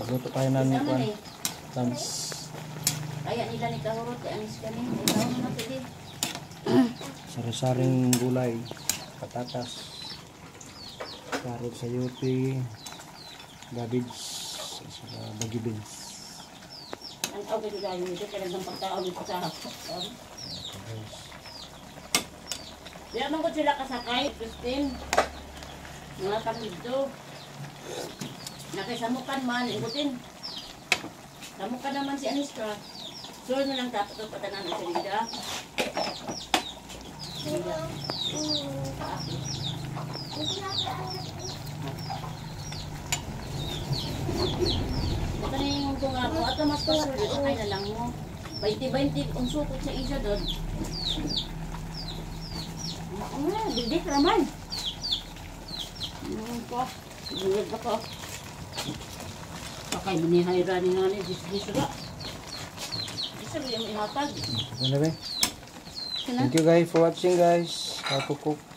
Magluto tayo ng kwan. Lunch. Kaya nila ni kahurot, anis kami. Ikaw naman pwede. Sari-saring gulay. Patatas. Carrot sayote. Cabbage. Saka bagi beans. Ang tawag ito dahil nito, kaya ng pagtao dito sa hapon. Di naman ko sila kasakay, Christine. Mga kami dito. Nakisamukan man, ikutin. Samukan naman si Aniska. Sure na lang dapat ito patanan ang salida. Ito na yung kung ako. Ato mas pasur, ito kayo na lang mo. 20-20, unsukot sa isa doon. Bidik naman. Bulag ako. Pakay binihayra ni nani, disra. Disra yung ihatag. Thank you guys for watching guys. How to cook.